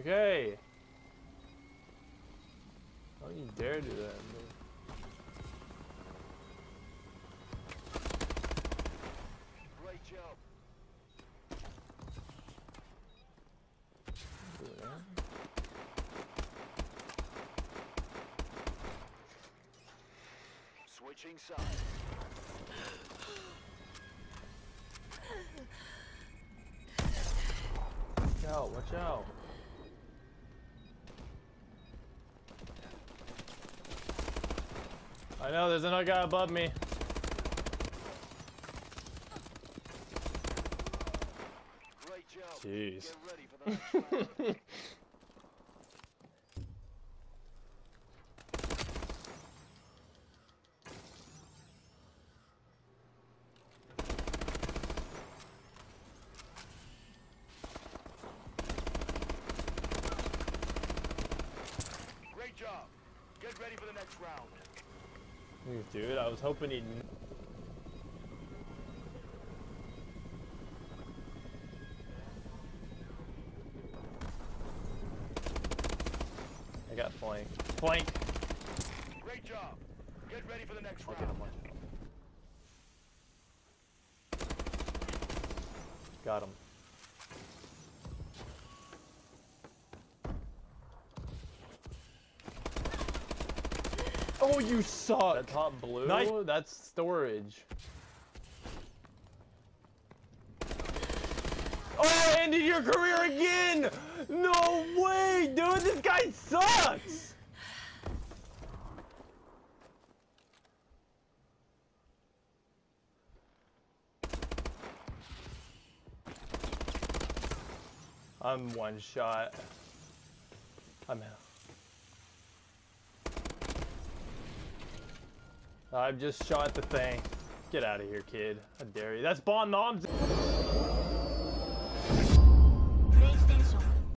Okay. Don't you dare do that, man. Great job. Switching sides. Watch out, watch out. I know, there's another guy above me. Great job. Jeez. Get ready for the next round. Great job. Get ready for the next round. Dude, I was hoping he'd... I got flank. Flank! Great job. Get ready for the next I'll get him round. one. Got him. Oh, you suck! That top blue? Nice. That's storage. Oh, I ended your career again! No way, dude! This guy sucks! I'm one shot. I'm out. I've just shot the thing. Get out of here, kid. I dare you. That's bomb noms.